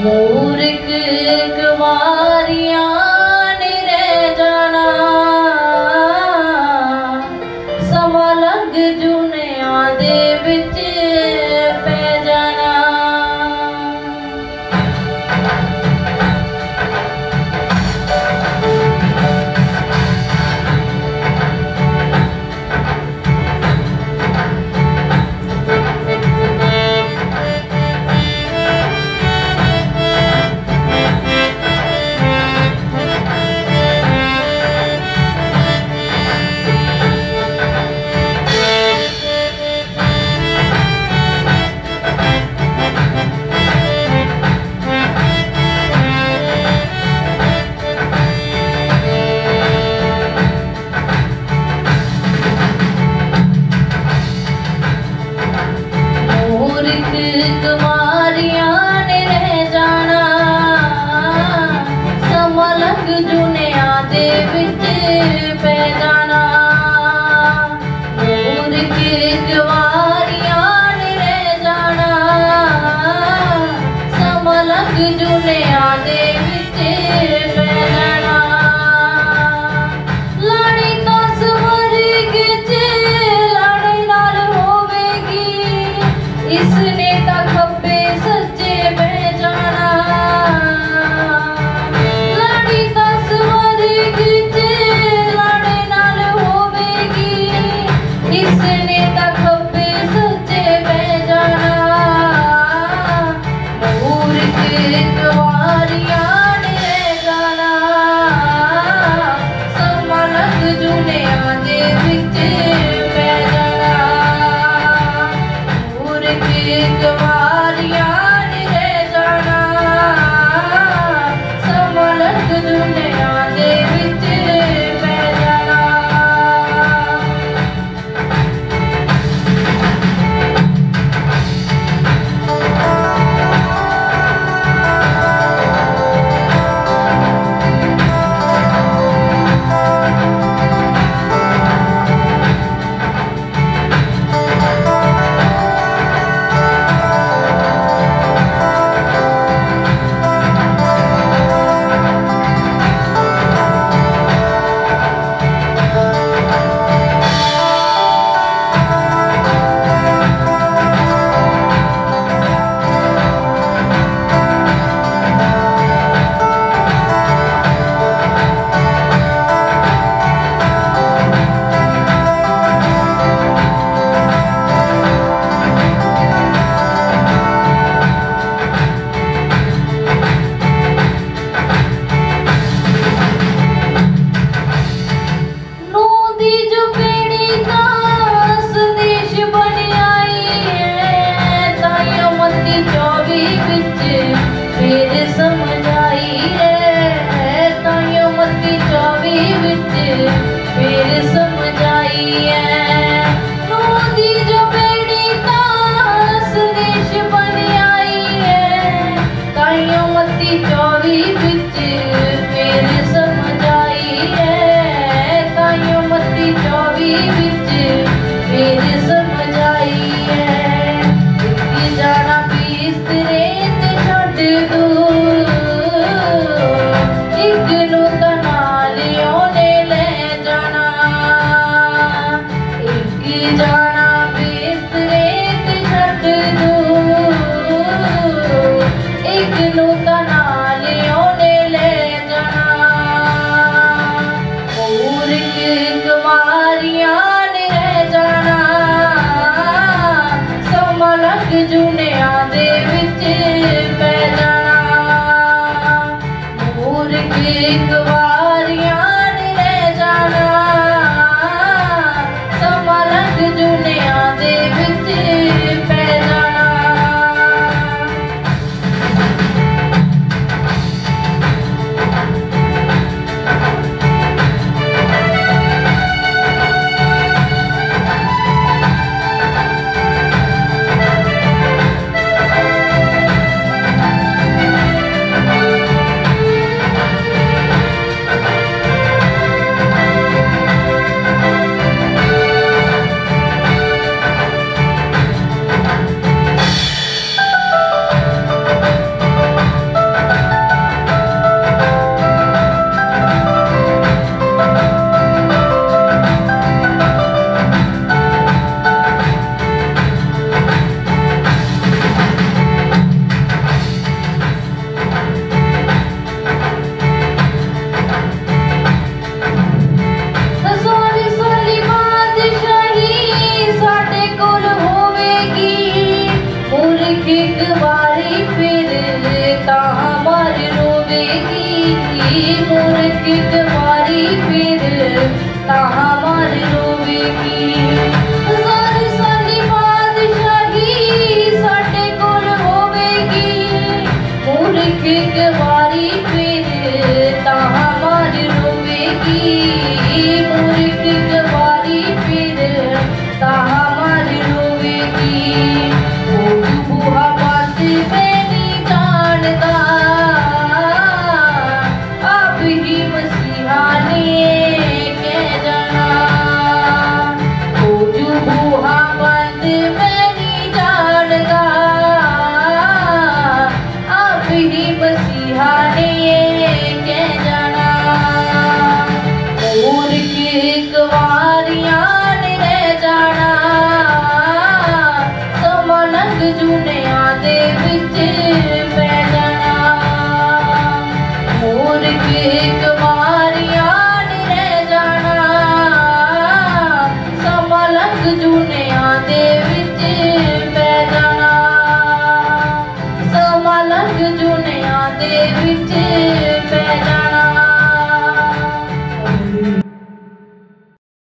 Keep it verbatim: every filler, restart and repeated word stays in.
मूर्ख कुवारियां ने रह जाना, समा लंघ जुनिया दे विच पै जाना। कुवारियां ने रह जाना, समा लंघ जुनिया दे विच पै जाना। मूर्ख कुवारियां ने रह जाना, समा लंघ जुनिया दे विच पै जाना। लाड़ी तां स्वर्ग च लाड़े नाल होवेगी, इसने तां खब्बे सज्जे बह जाना। लाड़ी तां स्वर्ग च लाड़े नाल होवेगी, इसने तां खब्बे सज्जे बह जाना। मूर्ख कुवारियां ने रह जाना, समा लंघ जुनिया दे विच पै जाना। मूर्ख कुवारियां मूर्ख एक बारी फिर तां मर रोवेगी, मूर्ख एक बारी फिर तां मर रोवेगी। सारी साली बादशाही साडे कोल होवेगी, मूर्ख एक बारी फिर तां मर रोवेगी, मूर्ख एक बारी फिर तां मर रोवेगी। ओ बूहा बात मैं नहीं जानता, आप ही मसीहा ने कह जाना। ओ जो बूहा बंद मैं नहीं जानता, आप ही मसीहा ने कह जाना। मूर्ख एक वारियां ने रह जाना, समा लंघ जुनिया दे विच पै जाना। मूर्ख एक वारियां ने रह जाना, समा लंघ जुनिया दे विच पै जाना, समा लंघ जुनिया दे विच पै जाना।